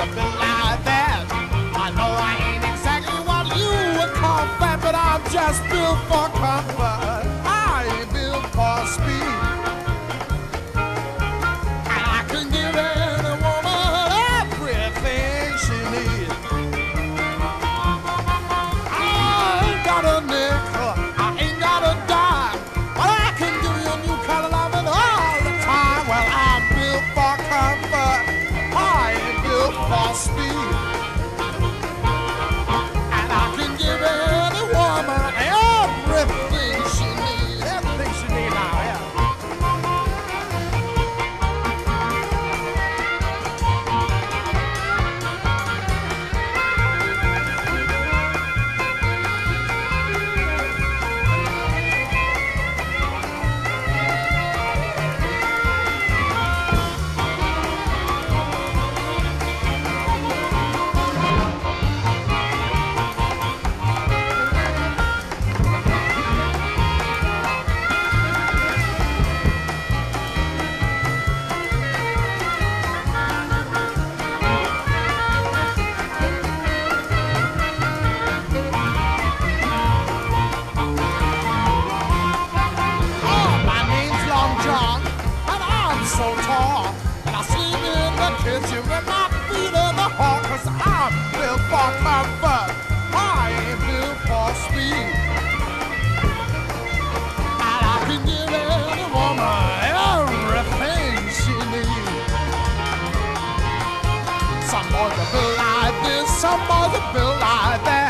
built like that. I know I ain't exactly what you would call fat, but I'm just built for comfort. I ain't built for speed. And I can give any woman everything she needs. I ain't got a nickel, I ain't got a dime, but I can give you a new kind of loving all the time. Well, I'm built for comfort. I ain't built for speed. And I can give any woman everything she needs. Everything she needs now, yeah. So tall, and I sleep in the kitchen with my feet in the hall, 'cause I'm built for comfort. I ain't built for speed. And I can give any woman everything she needs. Some boys are built like this, some boys are built like that.